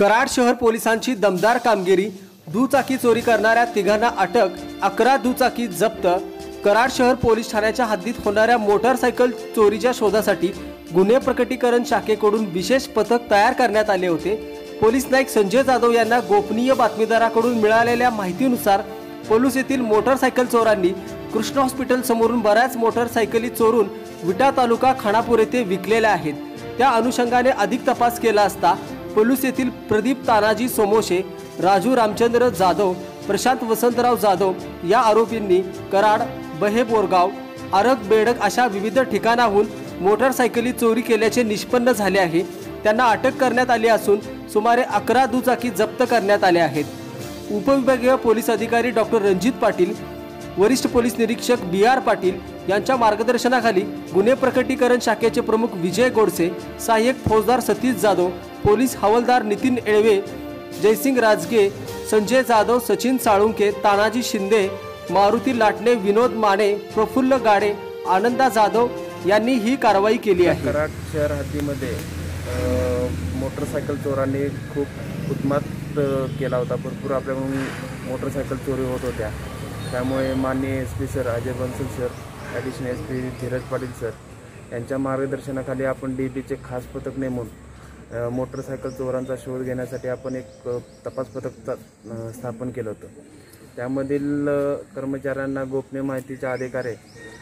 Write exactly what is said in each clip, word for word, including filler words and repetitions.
कराड शहर पोलिसांची दमदार कामगिरी। दुचाकी चोरी करणाऱ्या तिघांना अटक, अकरा दुचाकी जप्त। कराड शहर पोलीस ठाण्याच्या हद्दीत होणाऱ्या मोटारसायकल चोरीच्या शोधासाठी गुन्हे प्रकटीकरण शाखेकडून विशेष पथक तयार करण्यात आले होते। पोलीस नाईक संजय जाधव यांना गोपनीय बातमीदाराकडून मिळालेल्या माहितीनुसार पोलूस येथील मोटारसायकल चोरांनी कृष्ण हॉस्पिटल समोरून बऱ्याच मोटारसायकली चोरून विटा तालुका खानापूर येथे विकलेल्या आहेत। त्या अनुषंगाने अधिक तपास केला असता पोलूस येथील प्रदीप तानाजी सोमोशे, राजू रामचंद्र जाधव, प्रशांत वसंतराव जाधव या आरोपींनी कराड, बहे बोरगाव, आरग बेडक अशा विविध ठिकाणाहून मोटारसायकली चोरी केल्याचे निष्पन्न झाले आहे। त्यांना अटक करण्यात आली असून सुमारे अकरा दुचाकी जप्त करण्यात आल्या आहेत। उपविभागीय पोलीस अधिकारी डॉक्टर रणजित पाटील, वरिष्ठ पोलीस निरीक्षक बी आर पाटील यांच्या मार्गदर्शनाखाली गुन्हे प्रकटीकरण शाखेचे प्रमुख विजय गोडसे, सहाय्यक फौजदार सतीश जाधव, पोलीस हवालदार नितीन एळवे, जयसिंग राजगे, संजय जाधव, सचिन साळुंके, तानाजी शिंदे, मारुती लाटणे, विनोद माने, प्रफुल्ल गाडे, आनंदा जाधव यांनी ही कारवाई केली आहे। कराड शहर हद्दीमध्ये मोटरसायकल चोरांनी खूप उत्मात केला होता। भरपूर आपल्याकडून मोटरसायकल चोरी होत होत्या। त्यामुळे माननीय S P sir Ajay Bansal sir, additional S P Dheeraj Patil sir यांच्या मार्गदर्शनाखाली आपण डी बीचे खास पथक नेमून मोटरसायकल चोरांचा शोध घेण्यासाठी आपण एक तपास पथक स्थापन केलं होतं। त्यामधील कर्मचाऱ्यांना गोपनीय माहितीच्या आधारे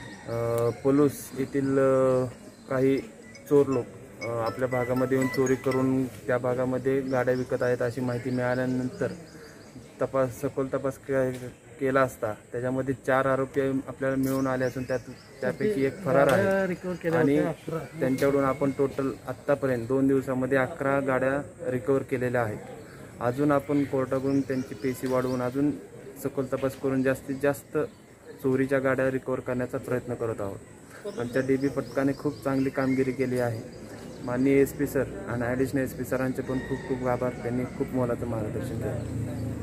पोलूस येथील काही चोर लोक आपल्या भागामध्ये येऊन चोरी करून त्या भागामध्ये गाड्या विकत आहेत अशी माहिती मिळाल्यानंतर तपास सखोल तपास केला असता त्याच्यामध्ये चार आरोपी आपल्याला मिळून आले असून त्यात त्यापैकी एक फरार आहे आणि त्यांच्याकडून आपण टोटल आत्तापर्यंत दोन दिवसामध्ये अकरा गाड्या रिकवर केलेल्या आहेत। अजून आपण कोर्टाकडून त्यांची पेशी वाढवून अजून सखोल तपास करून जास्तीत जास्त चोरीच्या गाड्या रिकवर करण्याचा प्रयत्न करत आहोत। आमच्या डी बी पथकाने खूप चांगली कामगिरी केली आहे। माननीय एस पी सर आणि ॲडिशनल एस पी सरांचे पण खूप खूप आभार। त्यांनी खूप मोलाचं मार्गदर्शन केलं।